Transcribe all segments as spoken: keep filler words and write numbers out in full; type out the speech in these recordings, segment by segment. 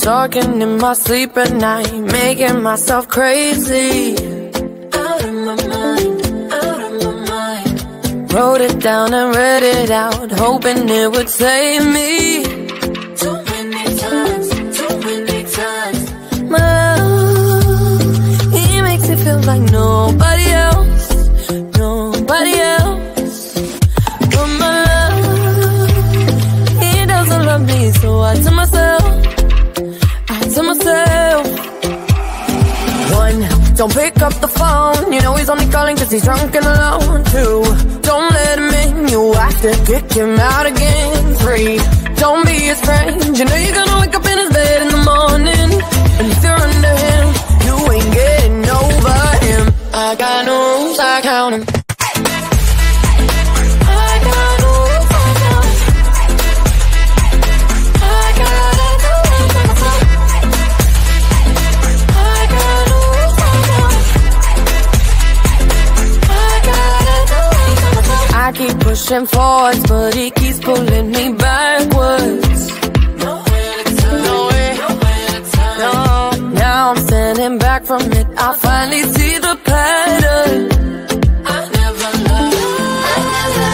talking in my sleep at night, making myself crazy. Out of my mind, out of my mind. Wrote it down and read it out, hoping it would save me. Too many times, too many times. My love, he makes me feel like nobody else, nobody else. But my love, he doesn't love me, so I tell myself, to myself. One, don't pick up the phone, you know he's only calling cause he's drunk and alone. Two, don't let him in, you have to kick him out again. Three, don't be his friend, you know you're gonna wake up in his bed in the morning. And if you're under him, you ain't getting over him. I got no rules, I count him. I keep pushing forwards, but he keeps pulling me backwards. Nowhere to turn, nowhere, nowhere to turn. No, now I'm standing back from it, I finally see the pattern. I never loved, I never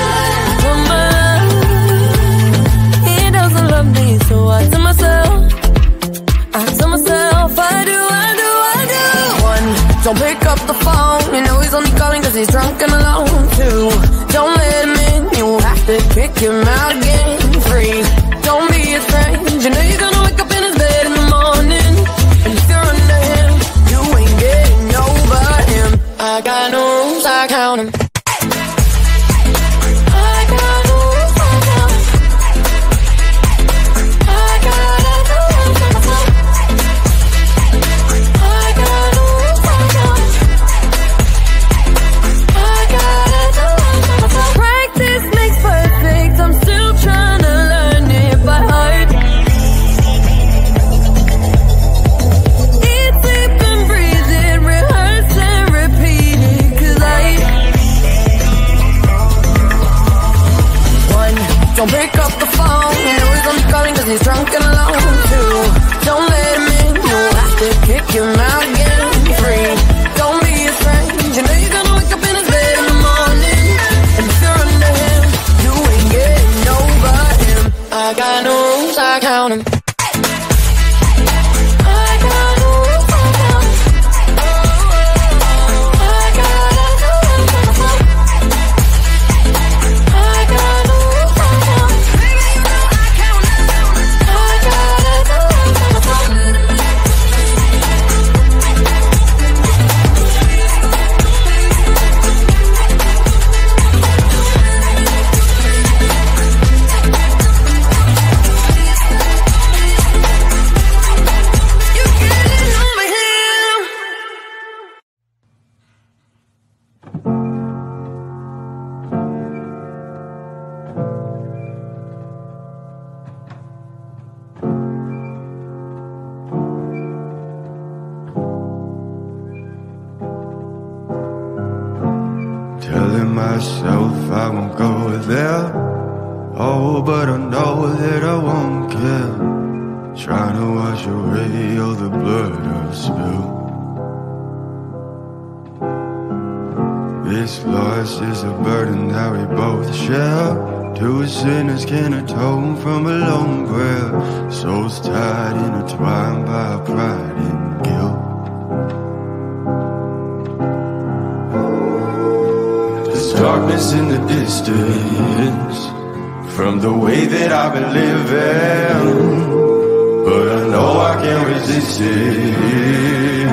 loved. He doesn't love me, so I tell myself, I tell myself, I do, I do, I do. One, don't pick up the phone, you know he's only calling cause he's drunk and alone. Two, don't let him in, you have to kick him out again. Three, don't be his friend, you know you're gonna wake up in his bed in the morning. And if you're under him, you ain't getting over him. I got no rules, I count him. Don't pick up the phone, you know he's only calling cause he's drunk and alone. Two, don't let him in, you have to kick him out again. Three, don't be his friend, you know you're gonna wake up in his bed in the morning. And if you're under him, you ain't getting over him. I got no rules, I count him. Telling myself I won't go there. Oh, but I know that I won't care. Trying to wash away all the blood I've spilled. This loss is a burden that we both share. Two sinners can atone from a lone prayer. Souls tied, intertwined by pride and guilt. Darkness in the distance from the way that I've been living, but I know I can't resist it.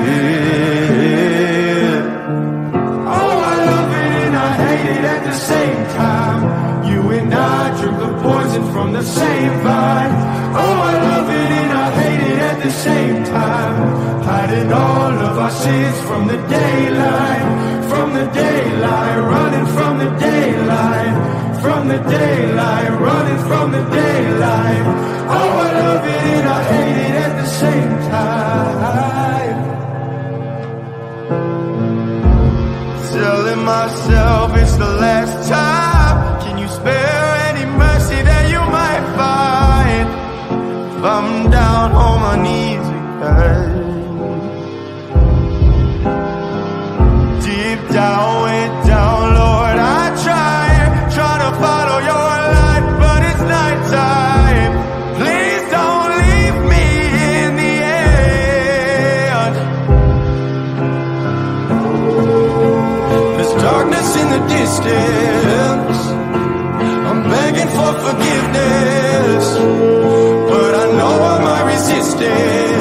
Oh, I love it and I hate it at the same time. You and I drink the poison from the same vine. Oh, I love it and I hate it at the same time. Hiding all of our sins from the daylight, from the daylight, running from the daylight, from the daylight, running from the daylight. Oh, I love it and I hate it at the same time. Telling myself it's the last time. Can you spare any mercy that you might find? If I'm down on my knees darkness in the distance. I'm begging for forgiveness, but I know I might resist it.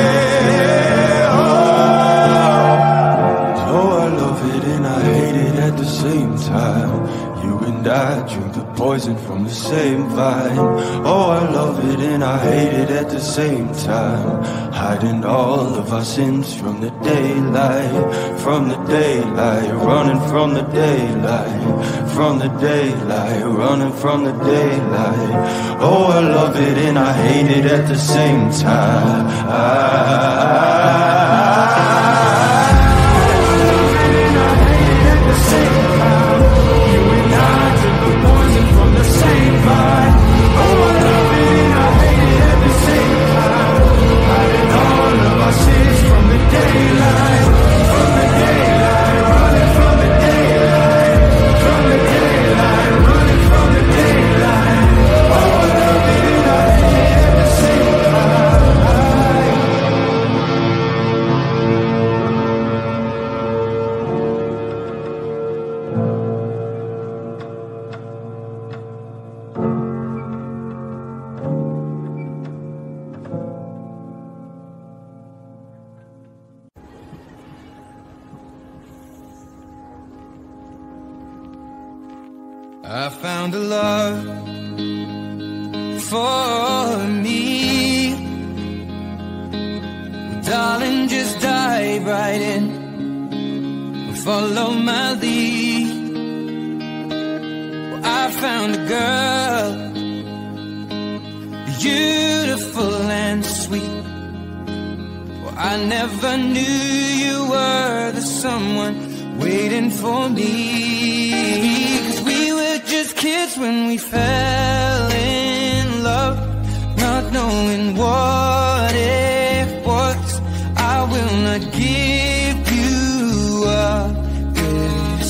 Oh, oh, I love it and I hate it at the same time. You and I drink the poison from the same vine. Oh, I love it and I hate it at the same time. Hiding all of our sins from the daylight, from the daylight, running from the daylight, from the daylight, running from the daylight. Oh, I love it and I hate it at the same time. I I found a love for me. Darling, just dive right in, follow my lead. Well, I found a girl, beautiful and sweet. Well, I never knew you were the someone waiting for me. 'Cause we were just kids when we fell in love, not knowing what it was. I will not give you up this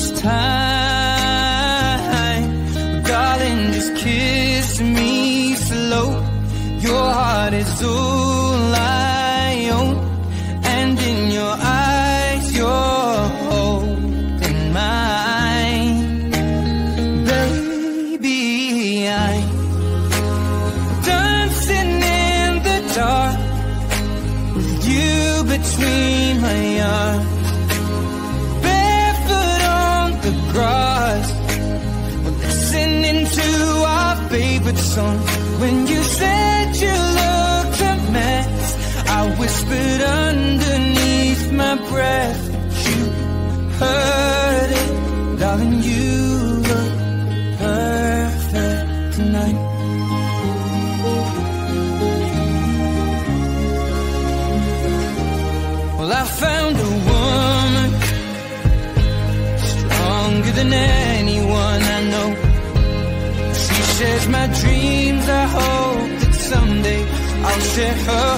time. Darling, just kiss me slow. Your heart is all I own, and in your eyes you're holding mine. Baby, I'm dancing in the dark with you between my arms, barefoot on the grass, listening to our favorite song. When you said you looked a mess, I whispered underneath my breath that you heard it. Darling, you look perfect tonight. Well, I found a woman stronger than anyone I know. She shares my dreams. I hope that someday I'll share her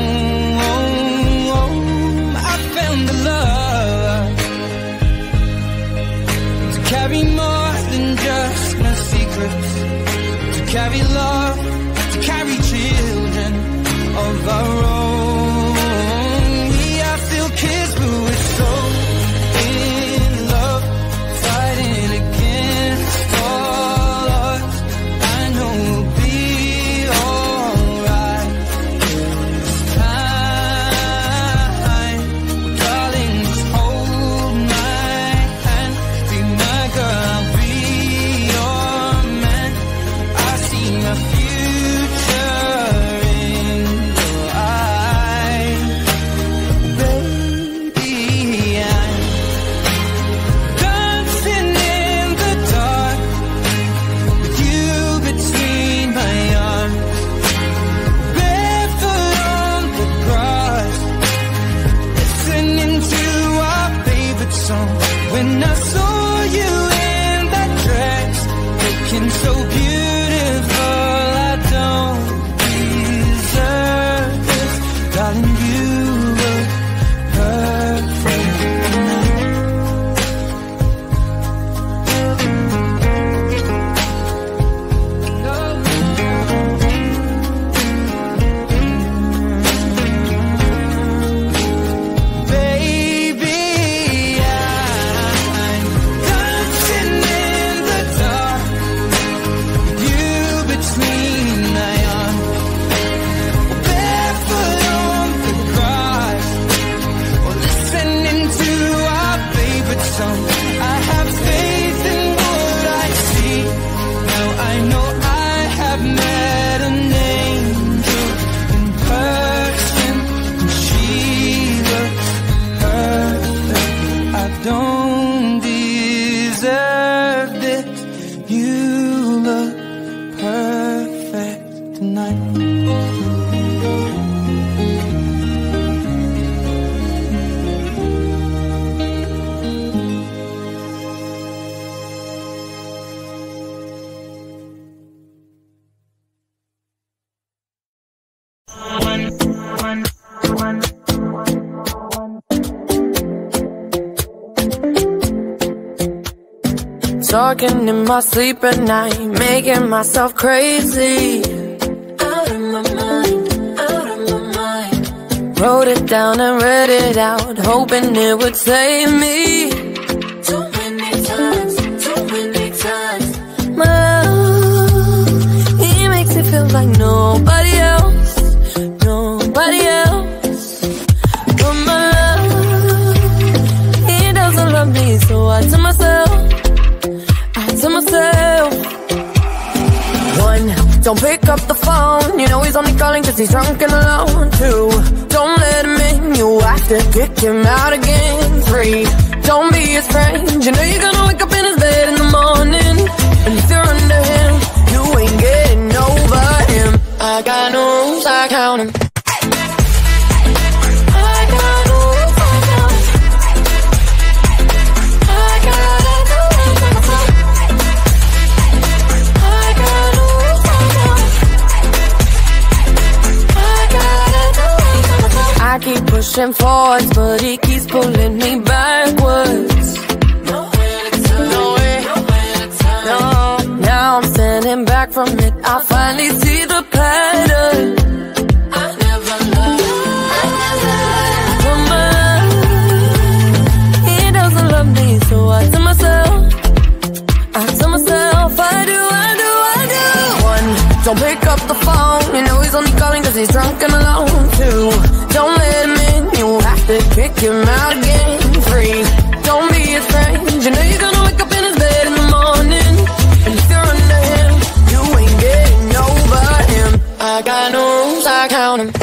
home. I found the love to carry more than just my secrets, to carry love, to carry children of our own. We are still kids, but we're so in love, fighting against all odds. I know we'll be alright this time. Darling, just hold my hand, be my girl, I'll be your man. I see my future in your eyes. Talking in my sleep at night, making myself crazy. Out of my mind, out of my mind. Wrote it down and read it out, hoping it would save me. Too many times, too many times. My love, he makes me feel like nobody else, nobody else. But my love, he doesn't love me, so I tell myself, to myself. One, don't pick up the phone, you know he's only calling cause he's drunk and alone. Two, don't let him in, you have to kick him out again. Three, don't be his friend, you know you're gonna wake up in his bed in the morning. And if you're under him, you ain't getting over him. I got no rules, I count him. I keep pushing forwards, but he keeps pulling me backwards. Nowhere to turn, nowhere, nowhere to turn. No, now I'm standing back from it, I finally see the pattern. I never loved, I never loved. He doesn't love me, so I tell myself, I tell myself, I do, I do, I do. One, don't pick up the phone, you know he's only calling cause he's drunk and alone. Two, don't let him in, you have to kick him out again. Three, don't be his friend, you know you're gonna wake up in his bed in the morning. And if you're under him, you ain't getting over him. I got no rules, I count him.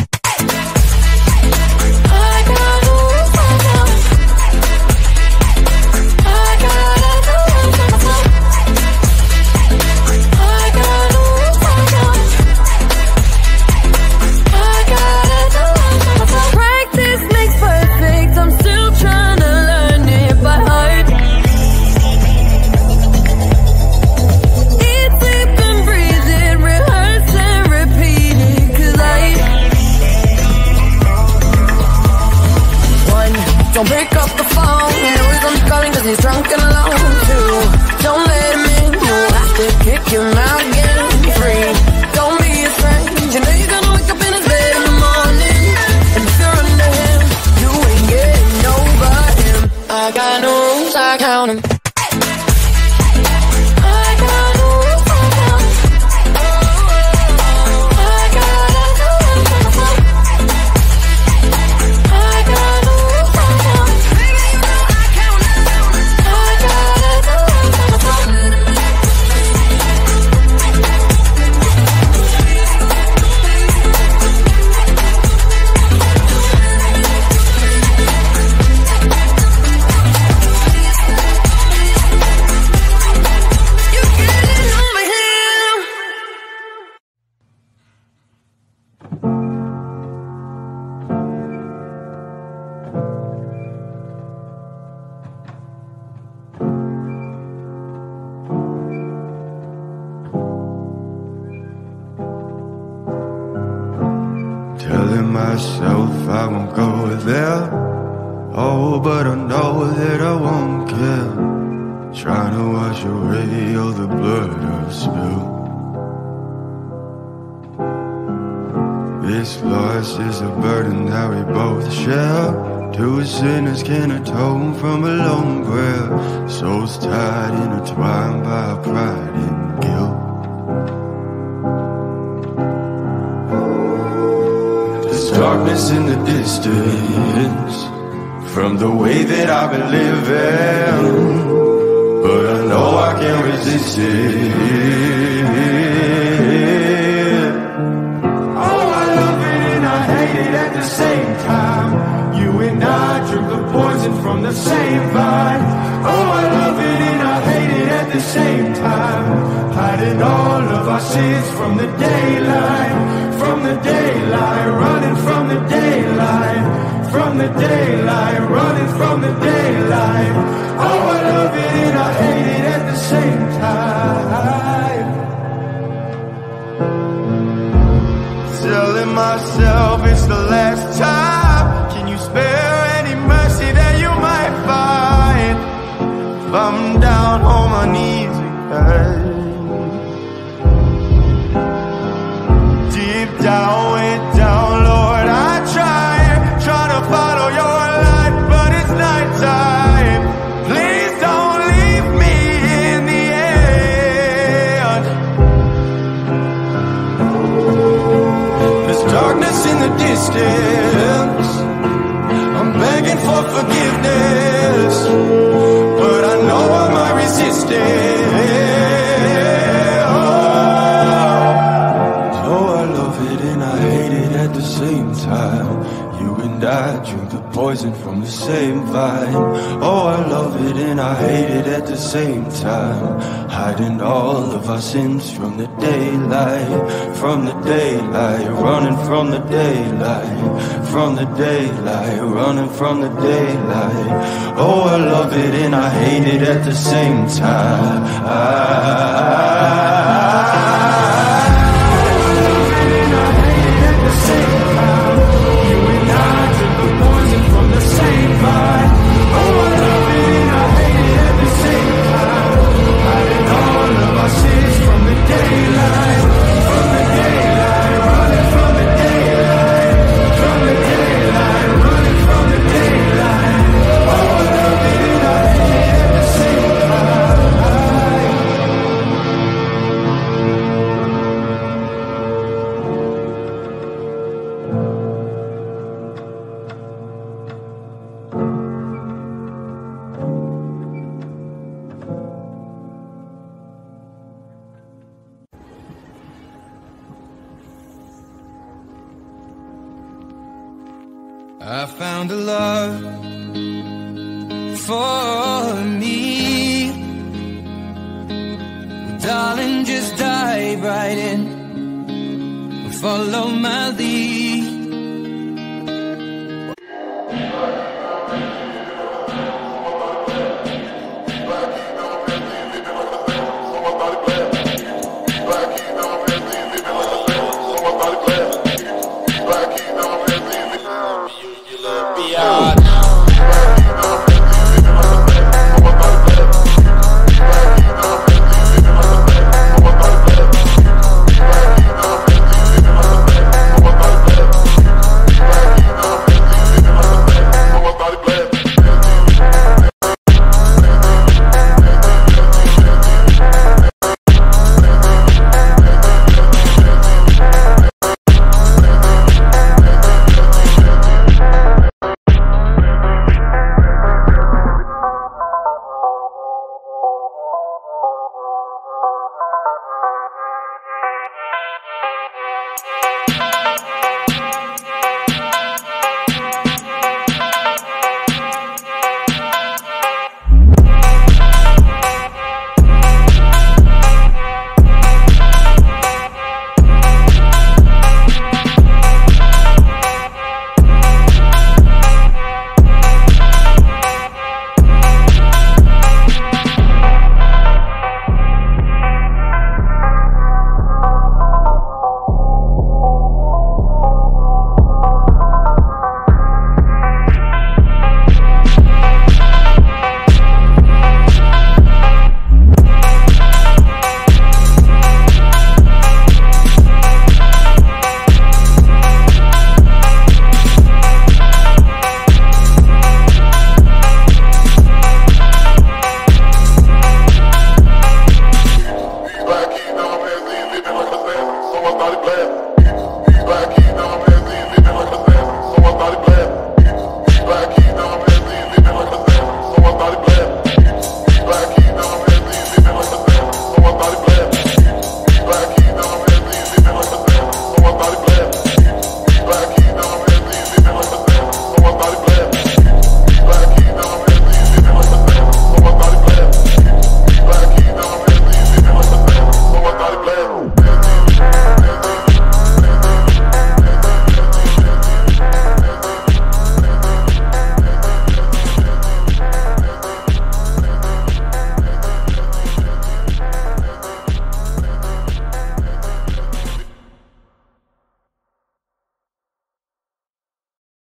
Don't pick up the phone, you know he's only calling cause he's drunk and alone. Two, don't let him in, you have to kick him out again. Three, don't be his friend, you know you're gonna wake up in his bed in the morning. And if you're under him, you ain't getting over him. I got no rules, I count him. Telling myself I won't go there. Oh, but I know that I won't care. Trying to wash away all the blood I've spilled. This loss is a burden that we both share. Two sinners can atone from a lone prayer. Souls tied, intertwined by our pride and guilt. Darkness in the distance from the way that I've been living, but I know I can't resist it. Oh, I love it and I hate it at the same time. You and I drink the poison from the same vine. Oh, I love it and I hate it at the same time. Hiding all of our sins from the daylight, from the daylight, running from the daylight, from the daylight, running from the daylight. Oh, I love it and I hate it at the same time. Telling myself it's the last time. Can you spare any mercy that you might find? If I'm down on my knees again, deep down, way down, Lord, I try, try to follow your light, but it's nighttime. Please don't leave me in the end. There's darkness in the distance, I'm begging for forgiveness, but I know I might resist it. Oh, oh, I love it and I hate it at the same time. You and I drink the poison from the same vine. Oh, I love it and I hate it at the same time. Hiding all of our sins from the daylight, from the daylight, running from the daylight, from the daylight, running from the daylight. Oh, I love it and I hate it at the same time. I found a love for me. Well, darling, just dive right in and follow my lead.